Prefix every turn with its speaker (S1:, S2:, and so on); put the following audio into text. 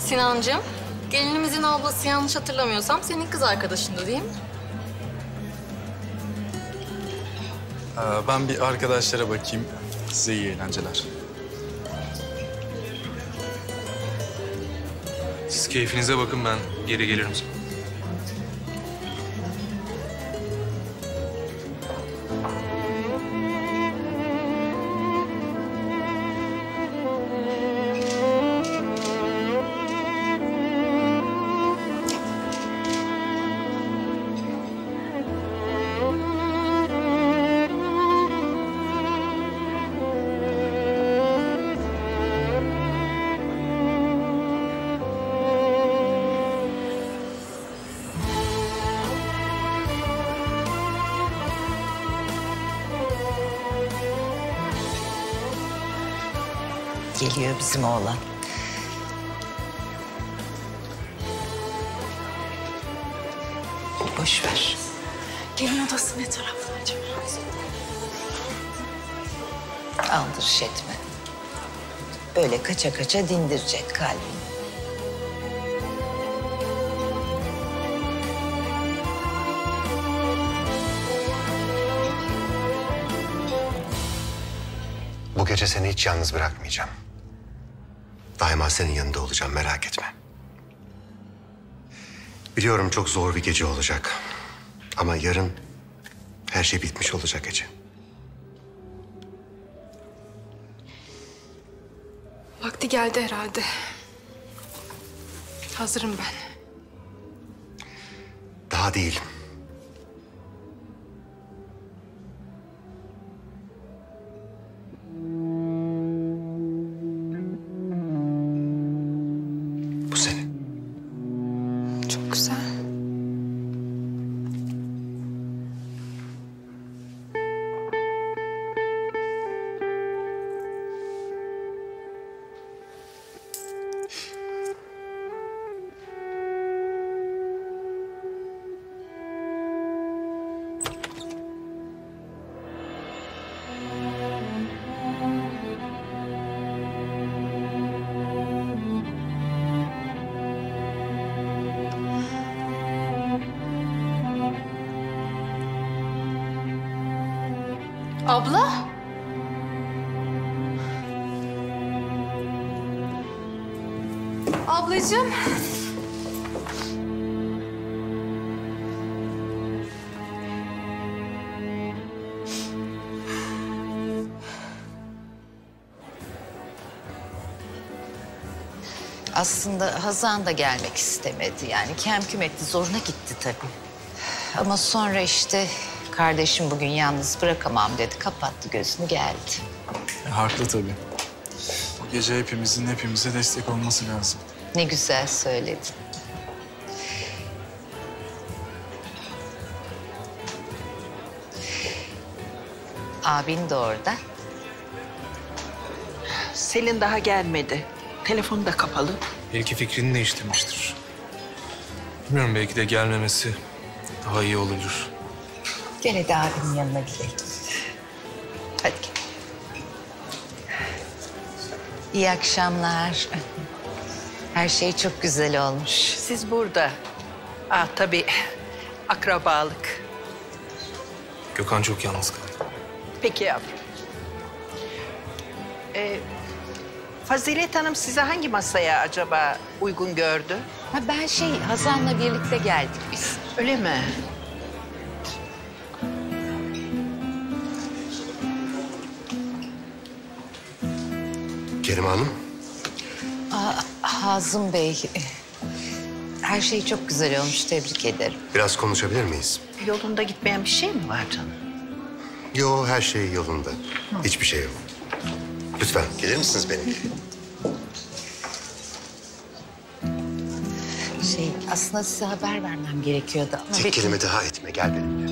S1: Sinancığım, gelinimizin ablası yanlış hatırlamıyorsam senin kız arkadaşındı değil mi?
S2: Ben bir arkadaşlara bakayım. Size iyi eğlenceler.
S3: Siz keyfinize bakın, ben geri gelirim sonra.
S4: Geliyor bizim oğlan. Boş ver.
S5: Gelin odası ne tarafta acaba?
S4: Aldırış etme. Böyle kaça kaça dindirecek kalbini.
S6: Bu gece seni hiç yalnız bırakmayacağım. Daima senin yanında olacağım, merak etme. Biliyorum çok zor bir gece olacak. Ama yarın her şey bitmiş olacak Ece.
S5: Vakti geldi herhalde. Hazırım ben.
S6: Daha değil. Bu senin.
S5: Çok güzel.
S1: Abla? Ablacığım.
S4: Aslında Hazan da gelmek istemedi. Yani kem küm etti, zoruna gitti tabii. Ama sonra işte kardeşim bugün yalnız bırakamam dedi. Kapattı gözünü geldi.
S2: Haklı tabii. Bu gece hepimizin hepimize destek olması lazım.
S4: Ne güzel söyledin. Abin de orada.
S7: Selin daha gelmedi. Telefonu da kapalı.
S3: Belki fikrini değiştirmiştir. Bilmiyorum, belki de gelmemesi daha iyi olabilir.
S4: Gene de abinin yanına gidelim. Hadi gel. İyi akşamlar. Her şey çok güzel olmuş.
S7: Siz burada. Tabii akrabalık.
S3: Gökhan çok yalnız kaldı.
S7: Peki yavrum. Fazilet Hanım size hangi masaya acaba uygun gördü?
S4: Ha ben Hazan'la birlikte geldik biz.
S7: Öyle mi?
S6: Kerime Hanım,
S4: Hazım Bey, her şey çok güzel olmuş. Tebrik ederim.
S6: biraz konuşabilir miyiz?
S7: Yolunda gitmeyen bir şey mi var canım?
S6: Yo, her şey yolunda. Hiçbir şey yok. Lütfen gelir misiniz benimle?
S4: Aslında size haber vermem gerekiyordu ama...
S6: Tek kelime daha etme, gel benimle.